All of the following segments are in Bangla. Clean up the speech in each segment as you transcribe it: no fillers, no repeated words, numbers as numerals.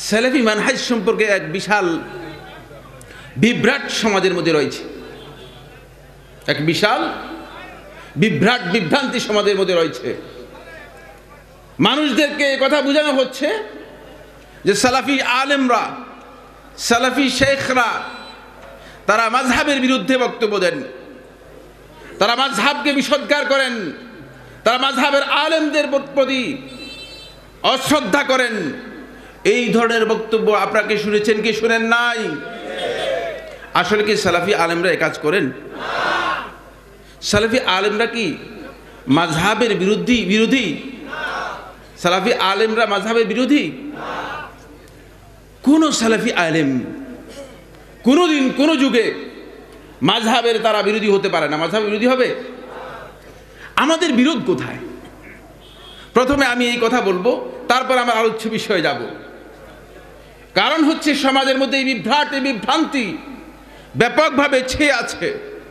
সালাফি মানহাজ সম্পর্কে এক বিশাল বিভ্রাট সমাজের মধ্যে রয়েছে, এক বিশাল বিভ্রান্তি সমাজের মধ্যে রয়েছে। মানুষদেরকে কথা বোঝানো হচ্ছে যে সালাফি আলেমরা, সালাফি শেখরা তারা মাযহাবের বিরুদ্ধে বক্তব্য দেন, তারা মাযহাবকে বিষোদ্গার করেন, তারা মাযহাবের আলেমদের প্রতি অশ্রদ্ধা করেন। এই ধরনের বক্তব্য আপনাকে শুনেছেন কি শুনেন নাই? আসলে কি সালাফি আলেমরা এই কাজ করেন? সালাফি আলেমরা কি মাযহাবের বিরোধী? সালাফি আলেমরা মাযহাবের বিরোধী? কোন সালাফি আলেম কোনদিন কোন যুগে মাযহাবের তারা বিরোধী হতে পারে না। মাযহাব বিরোধী হবে? আমাদের বিরোধ কোথায়? প্রথমে আমি এই কথা বলবো, তারপর আমার আলোচ্য বিষয়ে যাব। কারণ হচ্ছে সমাজের মধ্যে এই বিভ্রান্তি ব্যাপকভাবে ছেয়ে আছে।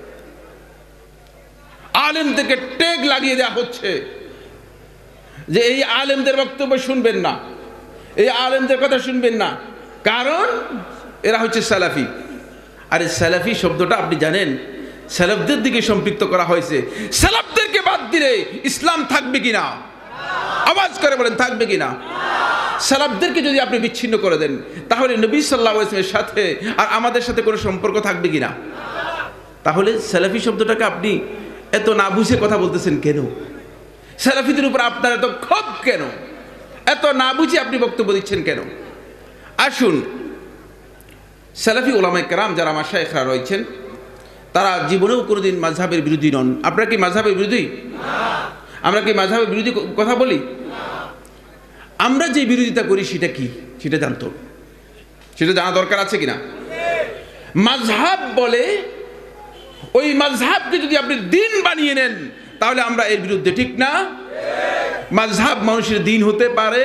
আলেমদেরকে ট্যাগ লাগিয়ে দেওয়া হচ্ছে যে এই আলেমদের বক্তব্য শুনবেন না, এই আলেমদের কথা শুনবেন না, কারণ এরা হচ্ছে সালাফি। আরে সালাফি শব্দটা আপনি জানেন সালাফদের দিকে সম্পৃক্ত করা হয়েছে। সালাফদেরকে বাদ দিলে ইসলাম থাকবে কিনা? আওয়াজ করে বলেন, থাকবে কিনা? সালাফদেরকে যদি আপনি বিচ্ছিন্ন করে দেন, তাহলে নবী সাল্লাল্লাহু আলাইহি ওয়াসাল্লামের সাথে আর আমাদের সাথে কোনো সম্পর্ক থাকবে কিনা? তাহলে সালাফি শব্দটাকে আপনি এত না বুঝে কথা বলতেছেন কেন? সালাফিদের উপর আপনার এত ক্ষোভ কেন? এত না বুঝে আপনি বক্তব্য দিচ্ছেন কেন? আসুন, সালাফি উলামায়ে কেরাম যারা মাশায়েখরা রয়েছেন, তারা জীবনেও কোনোদিন মাযহাবের বিরোধী নন। আপনারা কি মাযহাবের বিরোধী? আমরা কি মাযহাবের বিরোধী কথা বলি? আমরা যে বিরোধিতা করি সেটা কি, সেটা জানতো, সেটা জানা দরকার আছে কিনা? মাযহাব বলে ওই মাযহাবকে যদি আপনি দিন বানিয়ে নেন, তাহলে আমরা এর বিরুদ্ধে, ঠিক না? মাযহাব মানুষের দিন হতে পারে?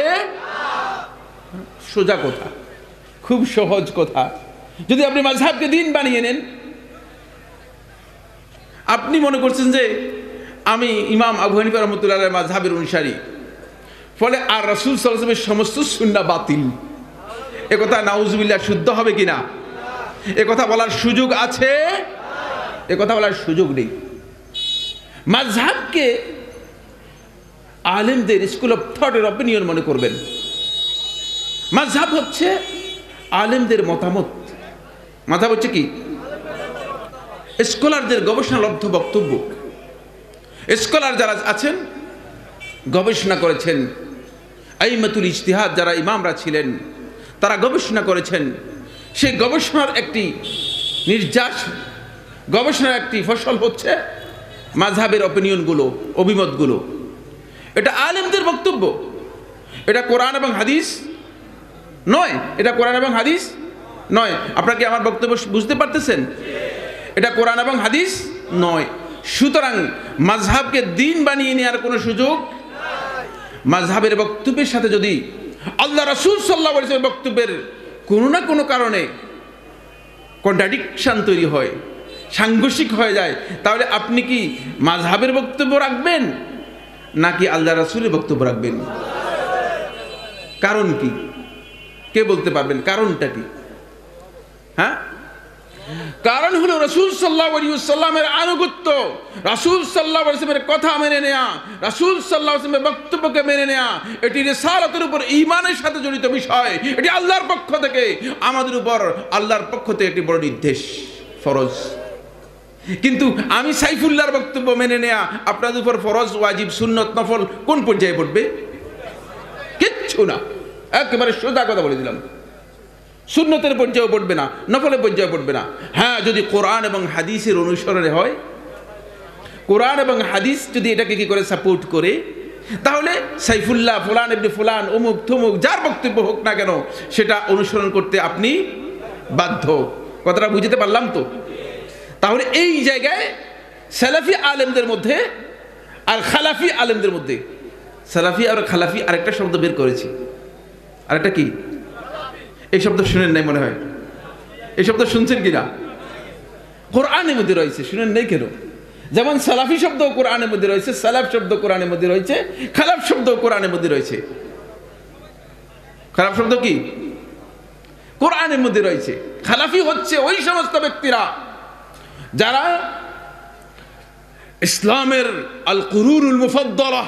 সোজা কথা, খুব সহজ কথা। যদি আপনি মাযহাবকে দিন বানিয়ে নেন, আপনি মনে করছেন যে আমি ইমাম আবু হানিফা রাহমাতুল্লাহ আলাইহির মাযহাবের অনুসারী, ফলে আর রাসূল সাল্লাল্লাহু আলাইহি ওয়াসাল্লামের সমস্ত সুন্নাহ বাতিল। এ কথা নাউজুবিল্লাহ শুদ্ধ হবে কিনা? এ কথা বলার সুযোগ আছে? এ কথা বলার সুযোগ নেই। মাযহাবকে আলেমদের স্কুল অফ থটের অপিনিয়ন মনে করবেন। মাযহাব হচ্ছে আলেমদের মতামত। মাযহাব হচ্ছে কি? স্কলারদের গবেষণালব্ধ বক্তব্য। স্কলার যারা আছেন, গবেষণা করেছেন, আইমাতুল ইজতিহাদ যারা ইমামরা ছিলেন, তারা গবেষণা করেছেন। সেই গবেষণার একটি নির্যাস, গবেষণার একটি ফসল হচ্ছে মাযহাবের অপিনিয়নগুলো, অভিমতগুলো। এটা আলেমদের বক্তব্য, এটা কোরআন এবং হাদিস নয়। এটা কোরআন এবং হাদিস নয়। আপনারা কি আমার বক্তব্য বুঝতে পারতেছেন? এটা কোরআন এবং হাদিস নয়। সুতরাং মাযহাবকে দিন বানিয়ে নেওয়ার কোনো সুযোগ, মাযহাবের বক্তব্যের সাথে যদি আল্লাহ রাসূল সাল্লাল্লাহু আলাইহি ওয়াসাল্লামের বক্তব্যের কোনো না কোনো কারণে কন্ট্রাডিকশন তৈরি হয়, সাংঘর্ষিক হয়ে যায়, তাহলে আপনি কি মাযহাবের বক্তব্য রাখবেন নাকি আল্লাহ রাসূলের বক্তব্য রাখবেন? কারণ কি? কে বলতে পারবেন কারণটা কি? হ্যাঁ, কারণ হলো রাসূল সাল্লাল্লাহু আলাইহি ওয়াসাল্লামের আনুগত্য, রাসূল সাল্লাল্লাহু আলাইহি ওয়াসাল্লামের কথা মেনে নেওয়া, রাসূল সাল্লাল্লাহু আলাইহি ওয়াসাল্লামের বক্তব্যকে মেনে নেওয়া। এটি রিসালাতের উপর ঈমানের সাথে জড়িত বিষয়। এটি আল্লাহর পক্ষ থেকে আমাদের উপর, আল্লাহর পক্ষ থেকে একটি বড় নির্দেশ, ফরজ। কিন্তু আমি সাইফুল্লাহর বক্তব্য মেনে নেওয়া আপনাদের উপর ফরজ, ওয়াজিব, সুন্নত, নফল কোন পর্যায়ে পড়বে? কিচ্ছু না। একেবারে সোজা কথা বলে দিলাম। সুন্নতের পর্যায়ে পড়বে না, নফলের পর্যায়ে পড়বে না। হ্যাঁ, যদি কোরআন এবং হাদিসের অনুসরণে হয়, কোরআন এবং হাদিস যদি এটাকে কি করে সাপোর্ট করে, তাহলে সাইফুল্লাহ, ফুলান ইবনে ফুলান, অমুক তমুক যার বক্তব্য হোক না কেন, সেটা অনুসরণ করতে আপনি বাধ্য। কথাটা বুঝতে পারলাম তো? তাহলে এই জায়গায় সালাফি আলেমদের মধ্যে আর খালাফি আলেমদের মধ্যে, সালাফি আর খালাফি আরেকটা শব্দ বের করেছি। আরেকটা কি? এই শব্দ শুনেন নাই মনে হয়। এই শব্দ শুনছেন কিনা? কোরআনের মধ্যে রয়েছে, শুনেন নাই কেন? যেমন সালাফি শব্দ কোরআনের মধ্যে রয়েছে, সালাফ শব্দ কোরআনের মধ্যে রয়েছে, খালাফ শব্দ কোরআনের মধ্যে রয়েছে। খালাফ শব্দ কি? কোরআনের মধ্যে রয়েছে। খালাফি হচ্ছে ওই সমস্ত ব্যক্তিরা যারা ইসলামের আল কুরুনুল মুফাদ্দালাহ,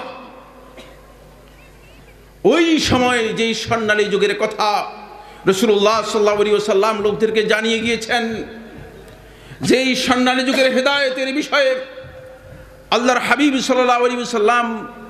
ওই সময় যেই স্বর্ণালী যুগের কথা রাসূলুল্লাহ সাল্লাল্লাহু আলাইহি ওয়াসাল্লাম লোকদেরকে জানিয়ে গিয়েছেন, যেই স্বর্ণালী যুগের হেদায়েতের বিষয়ে আল্লাহর হাবিব সাল্লাল্লাহু আলাইহি ওয়াসাল্লাম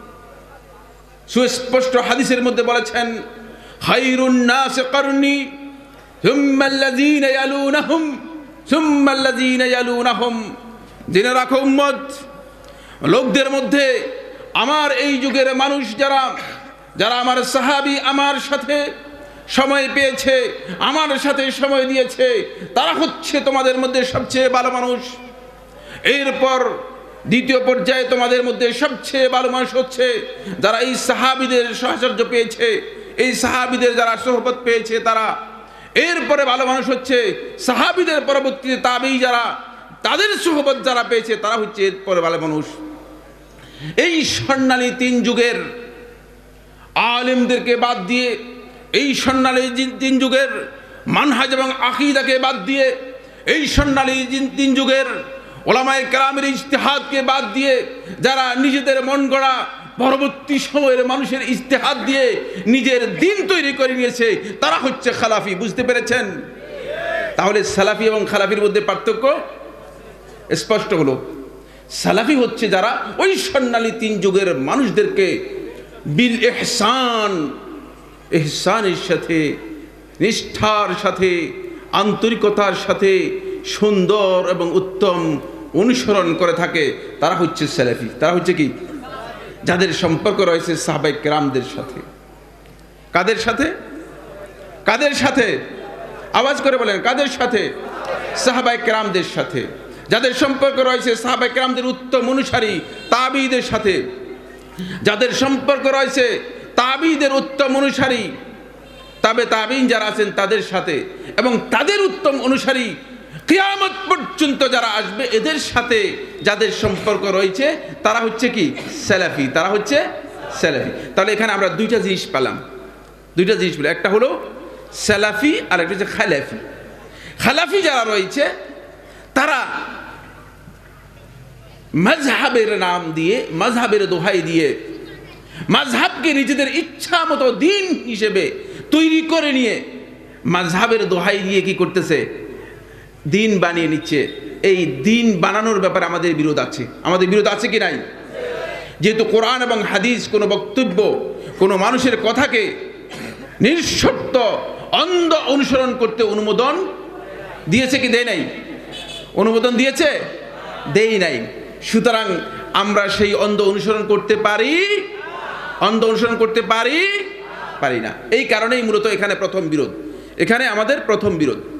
সুস্পষ্ট হাদিসের মধ্যে বলেছেন, খায়রুন নাস করনি সুম্মা আল্লাযীনা ইয়ালুনাহুম সুম্মা আল্লাযীনা ইয়ালুনাহুম। জেনে রাখো উম্মত, লোকদের মধ্যে আমার এই যুগের মানুষ যারা যারা আমার সাহাবী, আমার সাথে সময় পেয়েছে, আমার সাথে সময় দিয়েছে, তারা হচ্ছে তোমাদের মধ্যে সবচেয়ে ভালো মানুষ। এরপর দ্বিতীয় পর্যায়ে তোমাদের মধ্যে সবচেয়ে ভালো মানুষ হচ্ছে যারা এই সাহাবীদের সাহায্য পেয়েছে, এই সাহাবীদের যারা সোহবত পেয়েছে তারা। এরপরে ভালো মানুষ হচ্ছে সাহাবীদের পরবর্তীতে তাবেঈ যারা, তাদের সোহবত যারা পেয়েছে তারা হচ্ছে এরপরে ভালো মানুষ। এই স্বর্ণালী তিন যুগের আলেমদেরকে বাদ দিয়ে, এই স্বর্ণালী তিন যুগের মানহাজ এবং আকীদাকে বাদ দিয়ে, এই স্বর্ণালী তিন যুগের ওলামায়ে কেরামের ইজতিহাদকে বাদ দিয়ে, যারা নিজেদের মন গড়া পরবর্তী সময়ের মানুষের ইজতিহাদ দিয়ে নিজের দিন তৈরি করে নিয়েছে, তারা হচ্ছে খালাফি। বুঝতে পেরেছেন? তাহলে সালাফি এবং খালাফির মধ্যে পার্থক্য স্পষ্ট হলো। সালাফি হচ্ছে যারা ওই স্বর্ণালী তিন যুগের মানুষদেরকে বিল ইহসান, ইহসানের সাথে, নিষ্ঠার সাথে, আন্তরিকতার সাথে সুন্দর এবং উত্তম অনুসরণ করে থাকে, তারা হচ্ছে সালাফি। তারা হচ্ছে কি? যাদের সম্পর্ক রয়েছে সাহাবায়ে কেরামদের সাথে। কাদের সাথে? কাদের সাথে? আওয়াজ করে বলেন, কাদের সাথে? সাহাবায়ে কেরামদের সাথে। যাদের সম্পর্ক রয়েছে সাহাবায়ে কেরামদের উত্তম অনুসারী তাবেঈদের সাথে, যাদের সম্পর্ক রয়েছে তাবেঈদের উত্তম অনুসারী তাবেঈন যারা আছেন তাদের সাথে, এবং তাদের উত্তম অনুসারী কিয়ামত পর্যন্ত যারা আসবে এদের সাথে যাদের সম্পর্ক রয়েছে তারা হচ্ছে কি? সালাফি। তারা হচ্ছে সালাফি। তাহলে এখানে আমরা দুইটা জিনিস পেলাম, দুইটা জিনিস পেলাম। একটা হলো সালাফি আর একটা হচ্ছে খালাফি। খালাফি যারা রয়েছে তারা মাযহাবের নাম দিয়ে, মাযহাবের দোহাই দিয়ে, মাযহাবকে নিজেদের ইচ্ছা মতো দিন হিসেবে তৈরি করে নিয়ে মাযহাবের দোহাই দিয়ে কি করতেছে? দিন বানিয়ে নিচ্ছে। এই দিন বানানোর ব্যাপারে আমাদের বিরোধ আছে। আমাদের বিরোধ আছে কি নাই? যেহেতু কোরআন এবং হাদিস কোনো বক্তব্য, কোনো মানুষের কথাকে নিঃশর্ত অন্ধ অনুসরণ করতে অনুমোদন দিয়েছে কি দেয় নাই? অনুমোদন দিয়েছে? দেই নাই। সুতরাং আমরা সেই অন্ধ অনুসরণ করতে পারি? অন্ধ অনুসরণ করতে পারি না। এই কারণেই মূলত এখানে প্রথম বিরোধ, এখানে আমাদের প্রথম বিরোধ।